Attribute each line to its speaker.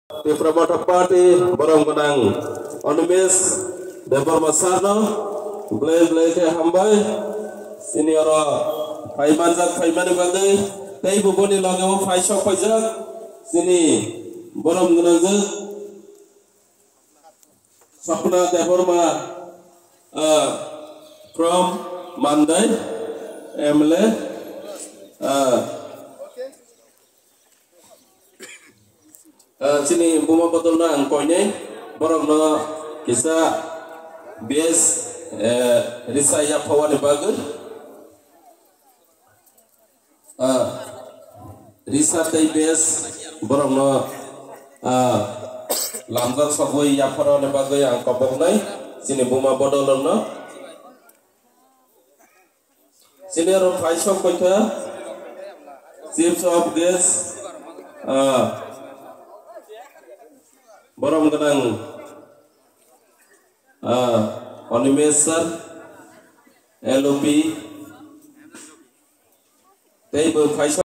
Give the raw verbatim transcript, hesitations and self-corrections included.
Speaker 1: Di promoter party borong menang Onimis Depor Masarno Blay Blay ke Hambai senior Faiman jak Faiman bagai tei buboni lagau Faisok Faizak sini borong menang jak Sapna Depor ma from Mandai M L A sini buma betul na angkonya borong na kisah bias risa ya pawan bagus risa tei bias borong na lamzak sabui ya pawan bagus yang kabok nai sini buma betul na sini ro Faisok kota chief of gas borong kenang Onimeser L O P tei Faisok